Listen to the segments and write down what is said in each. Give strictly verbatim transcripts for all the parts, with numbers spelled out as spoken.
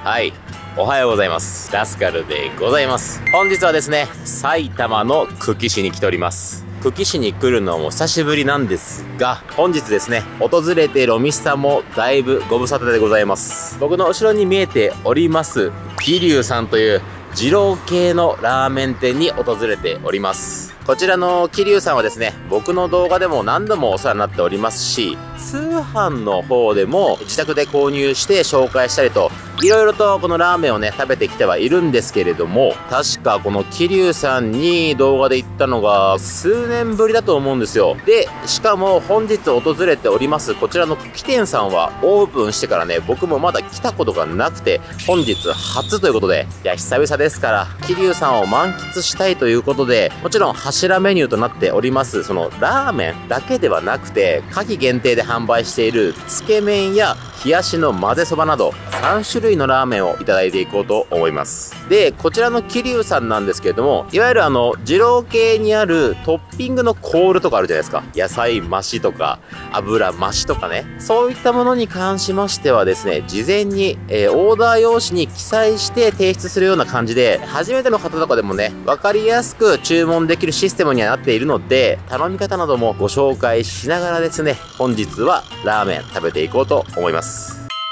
はい。おはようございます。ラスカルでございます。本日はですね、埼玉の久喜市に来ております。久喜市に来るのも久しぶりなんですが、本日ですね、訪れているお店さんもだいぶご無沙汰でございます。僕の後ろに見えております、桐生さんという二郎系のラーメン店に訪れております。こちらの桐生さんはですね、僕の動画でも何度もお世話になっておりますし、通販の方でも自宅で購入して紹介したりと、いろいろとこのラーメンをね、食べてきてはいるんですけれども、確かこの桐生さんに動画で行ったのが数年ぶりだと思うんですよ。で、しかも本日訪れております、こちらの久喜店さんはオープンしてからね、僕もまだ来たことがなくて、本日初ということで、いや、久々ですから、桐生さんを満喫したいということで、もちろん柱メニューとなっております、そのラーメンだけではなくて、夏季限定で販売しているつけ麺や冷やしの混ぜそばなどさん種類のラーメンをいただいていこうと思います。で、こちらの桐生さんなんですけれども、いわゆるあの二郎系にあるトッピングのコールとかあるじゃないですか。野菜増しとか油増しとかね、そういったものに関しましてはですね、事前に、えー、オーダー用紙に記載して提出するような感じで、初めての方とかでもね、分かりやすく注文できるシステムにはなっているので、頼み方などもご紹介しながらですね、本日はラーメン食べていこうと思います。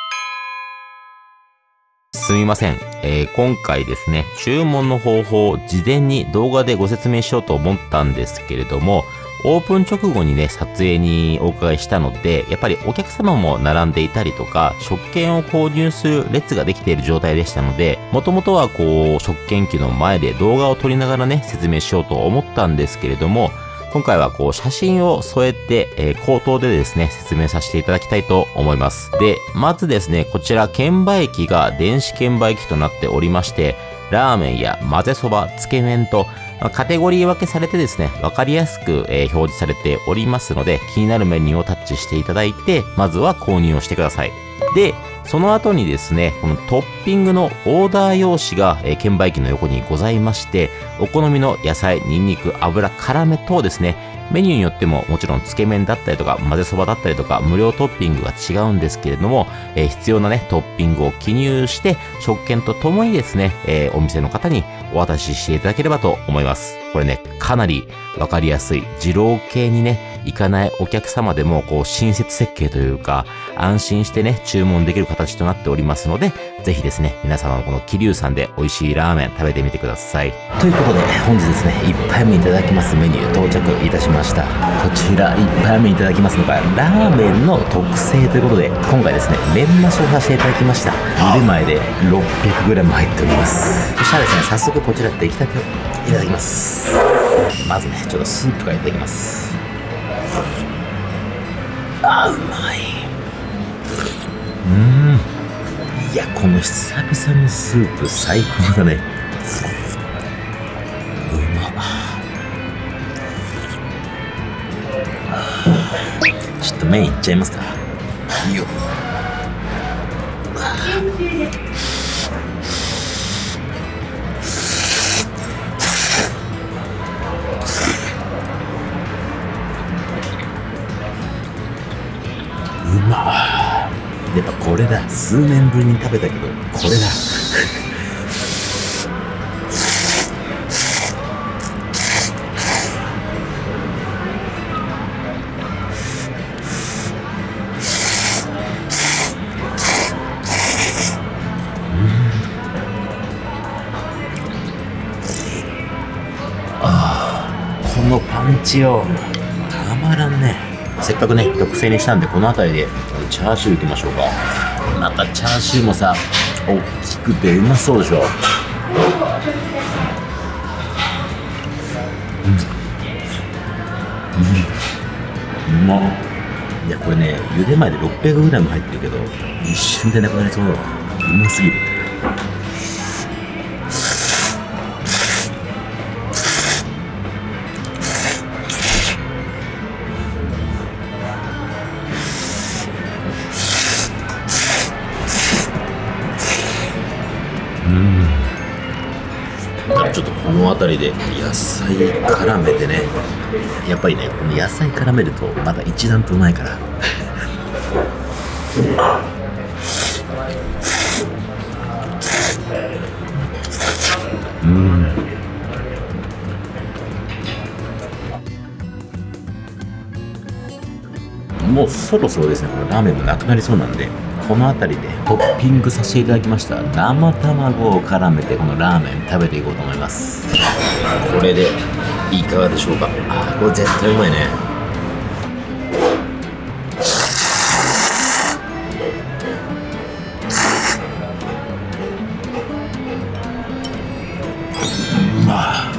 すみません、えー、今回ですね、注文の方法を事前に動画でご説明しようと思ったんですけれども、オープン直後にね、撮影にお伺いしたので、やっぱりお客様も並んでいたりとか、食券を購入する列ができている状態でしたので、もともとはこう、食券機の前で動画を撮りながらね、説明しようと思ったんですけれども、今回はこう写真を添えて、えー、口頭でですね、説明させていただきたいと思います。で、まずですね、こちら券売機が電子券売機となっておりまして、ラーメンや混ぜそば、つけ麺と、カテゴリー分けされてですね、わかりやすく、えー、表示されておりますので、気になるメニューをタッチしていただいて、まずは購入をしてください。で、その後にですね、このトッピングのオーダー用紙が、えー、券売機の横にございまして、お好みの野菜、ニンニク、油、辛め等ですね、メニューによってももちろんつけ麺だったりとか混ぜそばだったりとか無料トッピングが違うんですけれども、えー、必要なねトッピングを記入して食券とともにですね、えー、お店の方にお渡ししていただければと思います。これね、かなりわかりやすい、二郎系にね行かないお客様でもこう親切設計というか安心してね注文できる形となっておりますので、ぜひですね皆様のこの桐生さんで美味しいラーメン食べてみてください。ということで本日ですねいっぱいめいただきますメニュー到着いたしました。こちらいっぱいめいただきますのがラーメンの特製ということで、今回ですねメンマシをさせていただきました。茹で前で ろっぴゃくグラム 入っております。そしたらですね早速こちら出来たてをいただきます。まずねちょっとスープからいただきます。あーうまい。うーん、いやこの久々のスープ最高だね。うまっ。ちょっと麺いっちゃいますか。いいよ。うわうまっ。やっぱこれだ。数年ぶりに食べたけどこれだ。このパンチよたまらんね。せっかくね特製にしたんで、この辺りでチャーシューいきましょうか。またチャーシューもさ大きくてうまそうでしょ。うん、うん、うまっ。いやこれね茹で前で ろっぴゃくグラム 入ってるけど一瞬でなくなりそうだわ。うますぎる。ちょっとこの辺りで野菜絡めてね、やっぱりねこの野菜絡めるとまた一段とうまいからもうそろそろですね、このラーメンもなくなりそうなんで、この辺りでトッピングさせていただきました生卵を絡めてこのラーメン食べていこうと思います。これでいかがでしょうか。あ、これ絶対うまいね。うまい。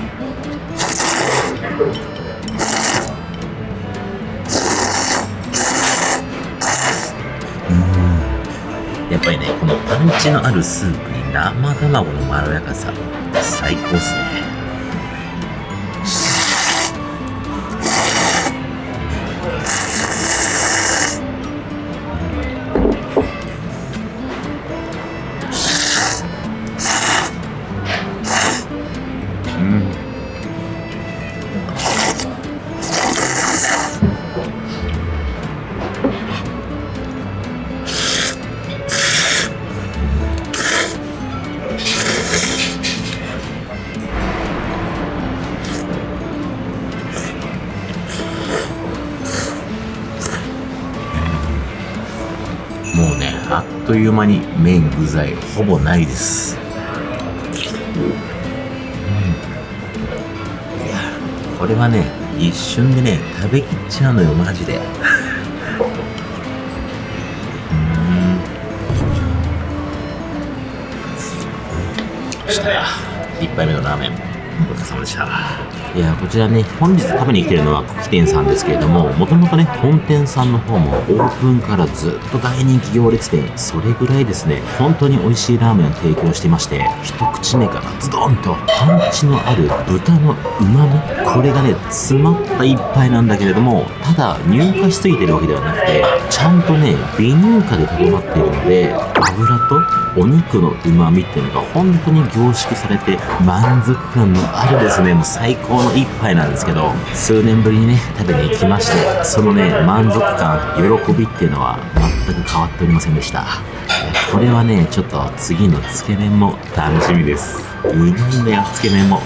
やっぱりね、このパンチのあるスープに生卵のまろやかさ、最高っすね。うん。もうね、あっという間に麺具材ほぼないです。うん、いや、これはね、一瞬でね、食べきっちゃうのよ、マジで。うん。そしたら、一杯目のラーメン、ごちそうさまでした。いや、こちらね、本日食べに来てるのは久喜店さんですけれども、もともとね、本店さんの方もオープンからずっと大人気行列店、それぐらいですね、本当に美味しいラーメンを提供していまして、一口目からズドンとパンチのある豚の旨味、これがね、詰まった一杯なんだけれども、ただ乳化しすぎてるわけではなくて、ちゃんとね、微乳化で整っているので、油とお肉の旨味っていうのが本当に凝縮されて満足感のあるですね、もう最高の一杯なんですけど、数年ぶりにね食べに行きまして、そのね満足感、喜びっていうのは全く変わっておりませんでした。これはねちょっと次のつけ麺も楽しみです。うまいんだよ、つけ麺も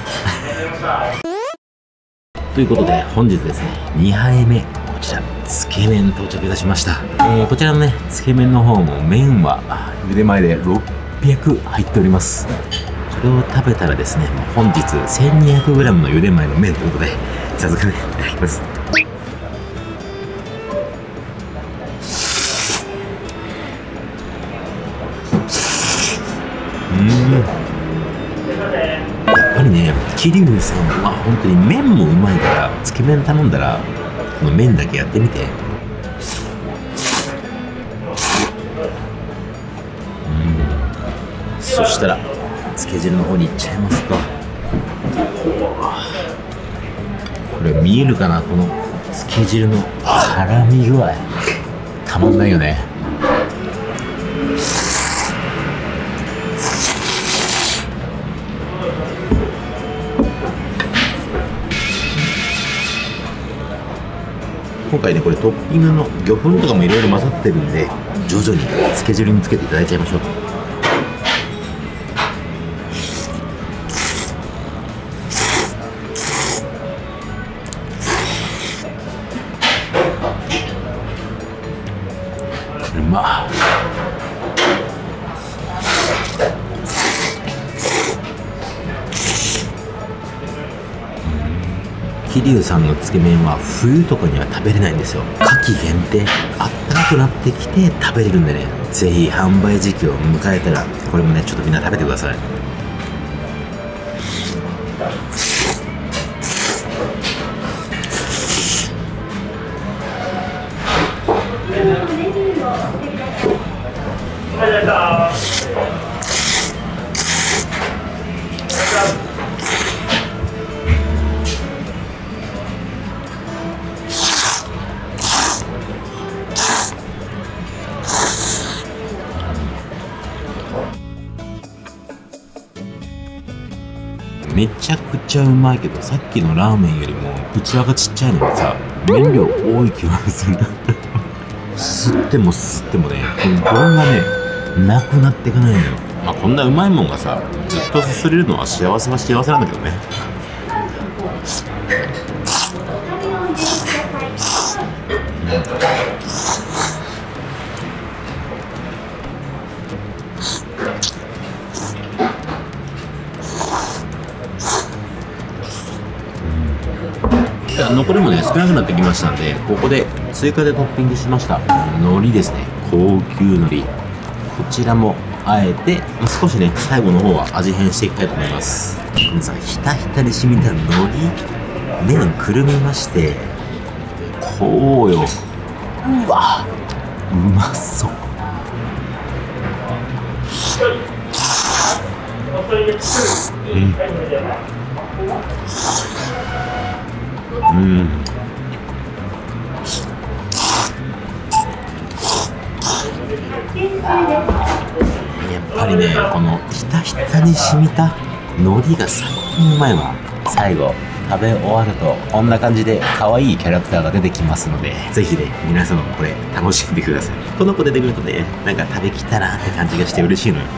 ということで本日ですねにはいめ、こちらつけ麺到着いたしました。えー、こちらのねつけ麺の方も麺は茹で前でろっぴゃく入っております。これを食べたらですね、本日 せんにひゃくグラム の茹で前の麺ということで早速ねいただきます。うーん、やっぱりね桐生さんは本当に麺もうまいから、つけ麺頼んだらこの麺だけやってみて。そしたらつけ汁の方にいっちゃいますか。これ見えるかな、このつけ汁の絡み具合たまんないよね。今回ねこれトッピングの魚粉とかもいろいろ混ざってるんで、徐々につけ汁につけていただいちゃいましょう。うまっ。桐生さんのつけ麺は冬とかには食べれないんですよ。夏季限定、あったかくなってきて食べれるんでね、ぜひ販売時期を迎えたらこれもねちょっとみんな食べてください。めちゃくちゃうまいけど、さっきのラーメンよりも器がちっちゃいのにさ、麺量多い気がする。すすってもすすってもね、この丼がねなくなっていかないのよ。まあこんなうまいもんがさずっとすすれるのは幸せは幸せなんだけどね。うん少なくなってきましたので、ここで追加でトッピングしました海苔ですね。高級海苔、こちらもあえて、まあ、少しね最後の方は味変していきたいと思います。さあ、ひたひたに染みた海苔麺くるみまして、こうよ、うわうまそう。うん、うん、やっぱりね、このひたひたに染みた海苔が最高にうまいわ。最後食べ終わるとこんな感じで可愛いキャラクターが出てきますので、ぜひね皆様もこれ楽しんでください。この子出てくるとね、なんか食べきったなって感じがして嬉しいのよ。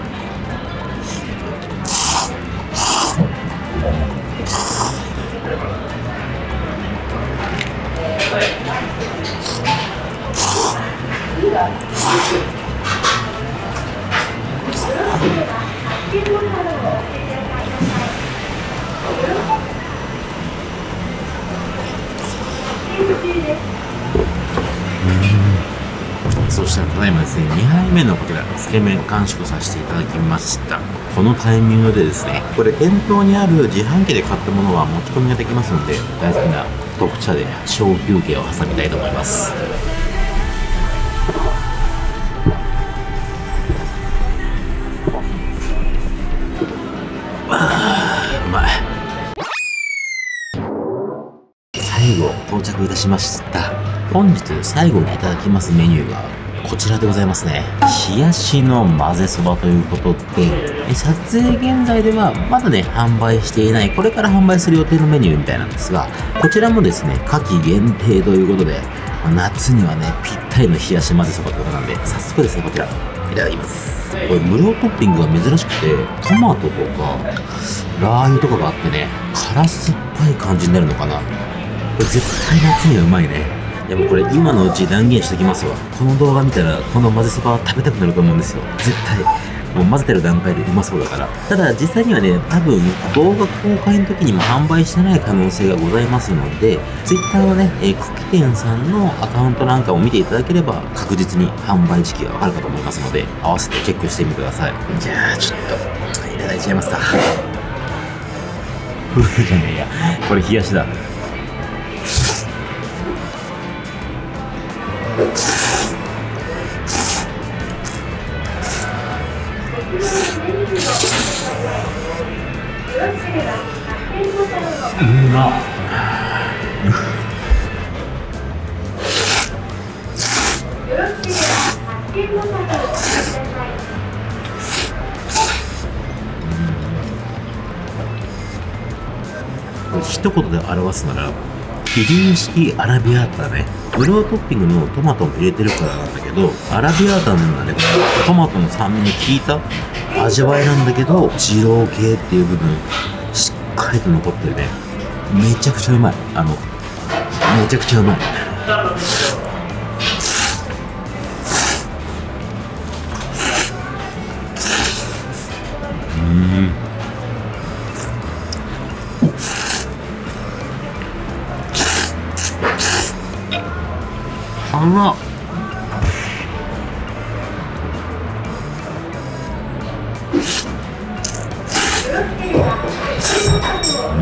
そしたらただいまですね、にはいめのこちらつけ麺完食させていただきました。このタイミングでですね、これ店頭にある自販機で買ったものは持ち込みができますので、大好きな特茶で小休憩を挟みたいと思います。うまい。最後到着いたしました。本日最後にいただきますメニューがこちらでございますね。冷やしの混ぜそばということで、撮影現在ではまだね販売していない、これから販売する予定のメニューみたいなんですが、こちらもですね夏季限定ということで、夏にはねぴったりの冷やし混ぜそばということなんで、早速ですねこちらいただきます。これ無料トッピングが珍しくて、トマトとかラー油とかがあってね、辛酸っぱい感じになるのかな。これ絶対夏にはうまいね。いやもうこれ今のうち断言しておきますわ。この動画見たらこの混ぜそば食べたくなると思うんですよ。絶対もう混ぜてる段階でうまそうだから。ただ実際にはね、多分動画公開の時にも販売してない可能性がございますので、 Twitter はね、えー、久喜店さんのアカウントなんかを見ていただければ確実に販売時期がわかるかと思いますので、合わせてチェックしてみてください。じゃあちょっといただいちゃいますか。ふふじゃねえや、これ冷やしだ。うまっ。一言で表すならキリン式アラビアータだね。無料トッピングのトマトも入れてるからなんだけど、アラビアータなんだね。トマトの酸味に効いた味わいなんだけど、二郎系っていう部分しっかりと残ってるね。めちゃくちゃうまい。あのめちゃくちゃうまい。うん、うまっ。うん、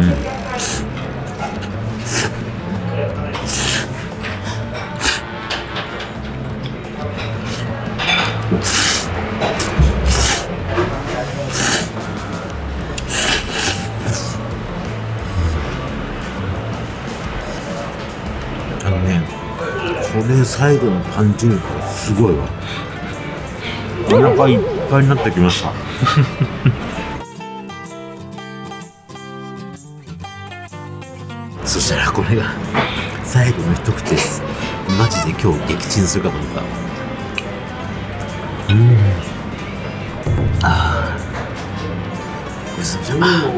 あのね、これ最後のパンチ力がすごいわ。お腹いっぱいになってきました。そしたらこれが最後の一口です。マジで今日撃沈するかと思った。うん、ああ、嘘じゃないの。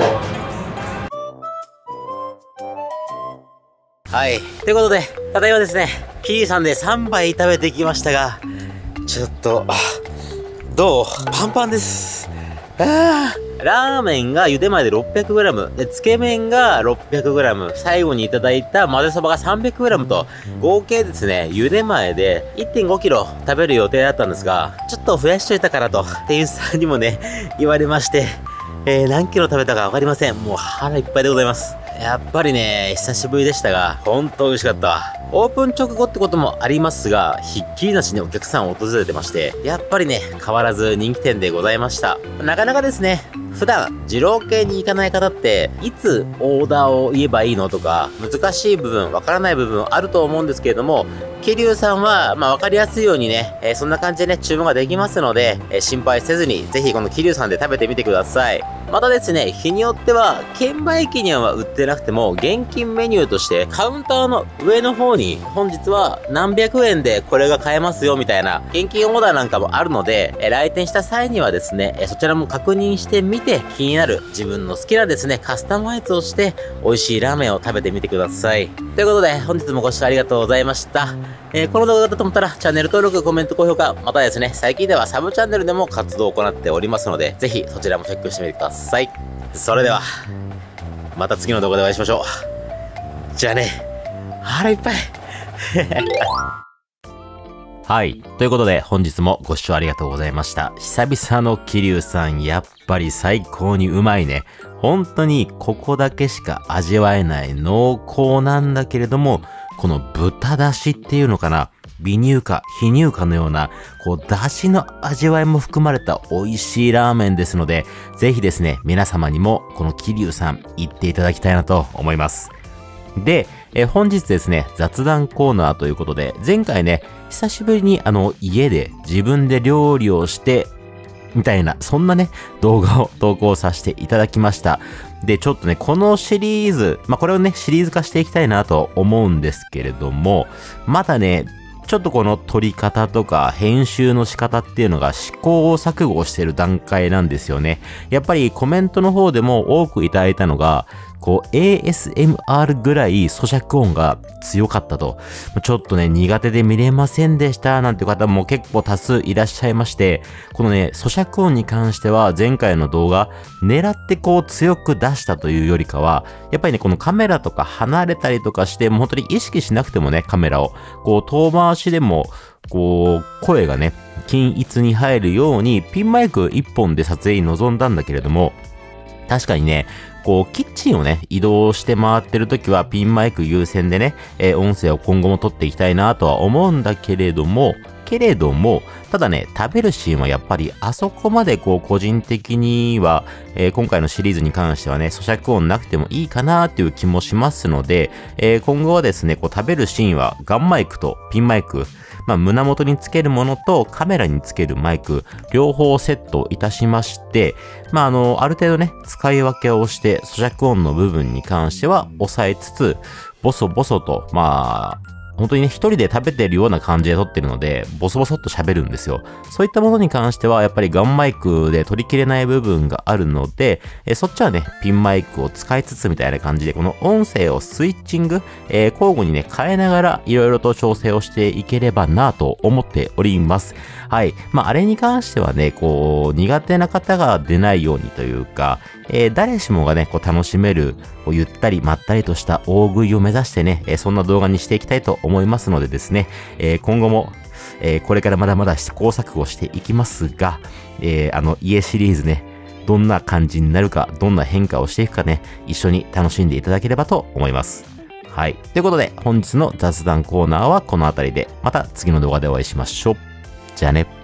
はい、ということでただいまですね、キリさんでさんばい食べてきましたが、ちょっとどうパンパンです。 あーラーメンが茹で前で ろっぴゃくグラム、で、つけ麺が ろっぴゃくグラム、最後にいただいた混ぜそばが さんびゃくグラム と、合計ですね、茹で前で いってんごキロ食べる予定だったんですが、ちょっと増やしといたからと、店員さんにもね、言われまして、えー、何キロ食べたかわかりません。もう腹いっぱいでございます。やっぱりね、久しぶりでしたが、ほんと美味しかったわ。オープン直後ってこともありますが、ひっきりなしにお客さん訪れてまして、やっぱりね、変わらず人気店でございました。なかなかですね、普段、二郎系に行かない方って、いつオーダーを言えばいいのとか、難しい部分、わからない部分あると思うんですけれども、桐生さんは、まあ、わかりやすいようにね、えー、そんな感じでね、注文ができますので、えー、心配せずに、ぜひこの桐生さんで食べてみてください。またですね、日によっては、券売機には売ってなくても、現金メニューとして、カウンターの上の方に、本日は何百円でこれが買えますよ、みたいな、現金オーダーなんかもあるので、えー、来店した際にはですね、えー、そちらも確認してみて、気になる自分の好きなですね、カスタマイズをして、美味しいラーメンを食べてみてください。ということで、本日もご視聴ありがとうございました。えー、この動画だと思ったら、チャンネル登録、コメント、高評価、またですね、最近ではサブチャンネルでも活動を行っておりますので、ぜひそちらもチェックしてみてください。それでは、また次の動画でお会いしましょう。じゃあね、腹いっぱい。はい。ということで、本日もご視聴ありがとうございました。久々の桐生さん、やっぱり最高にうまいね。本当にここだけしか味わえない濃厚なんだけれども、この豚出汁っていうのかな、微乳化、非乳化のような、こう、出汁の味わいも含まれた美味しいラーメンですので、ぜひですね、皆様にもこの桐生さん行っていただきたいなと思います。で、え本日ですね、雑談コーナーということで、前回ね、久しぶりにあの、家で自分で料理をして、みたいな、そんなね、動画を投稿させていただきました。で、ちょっとね、このシリーズ、まあ、これをね、シリーズ化していきたいなと思うんですけれども、まだね、ちょっとこの撮り方とか編集の仕方っていうのが試行錯誤してる段階なんですよね。やっぱりコメントの方でも多くいただいたのが、こう エーエスエムアール ぐらい咀嚼音が強かったと。ちょっとね、苦手で見れませんでしたなんて方も結構多数いらっしゃいまして、このね、咀嚼音に関しては前回の動画、狙ってこう強く出したというよりかは、やっぱりね、このカメラとか離れたりとかして、もう本当に意識しなくてもね、カメラを、こう遠回しでも、こう、声がね、均一に入るように、ピンマイク一本で撮影に臨んだんだけれども、確かにね、こう、キッチンをね、移動して回ってるときはピンマイク優先でね、えー、音声を今後も撮っていきたいなとは思うんだけれども、けれども、ただね、食べるシーンはやっぱりあそこまでこう個人的には、えー、今回のシリーズに関してはね、咀嚼音なくてもいいかなっていう気もしますので、えー、今後はですね、こう食べるシーンはガンマイクとピンマイク、まあ、胸元につけるものとカメラにつけるマイク、両方セットいたしまして、まあ、あの、ある程度ね、使い分けをして、咀嚼音の部分に関しては抑えつつ、ボソボソと、まあ、本当にね、一人で食べてるような感じで撮ってるので、ボソボソっと喋るんですよ。そういったものに関しては、やっぱりガンマイクで取り切れない部分があるので、えそっちはね、ピンマイクを使いつつみたいな感じで、この音声をスイッチング、えー、交互にね、変えながら、いろいろと調整をしていければなと思っております。はい。まあ、あれに関してはね、こう、苦手な方が出ないようにというか、えー、誰しもがね、こう楽しめる、こうゆったりまったりとした大食いを目指してね、えー、そんな動画にしていきたいと思いますのでですね、えー、今後も、えー、これからまだまだ試行錯誤していきますが、えー、あの、家シリーズね、どんな感じになるか、どんな変化をしていくかね、一緒に楽しんでいただければと思います。はい。ということで、本日の雑談コーナーはこの辺りで、また次の動画でお会いしましょう。じゃあね。